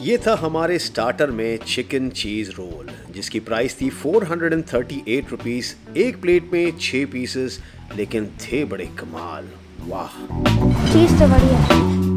ये था हमारे स्टार्टर में चिकन चीज़ रोल, जिसकी प्राइस थी 438 रुपीज़। एक प्लेट में 6 पीसेस, लेकिन थे बड़े कमाल। वाह, चीज़ तो बढ़िया है।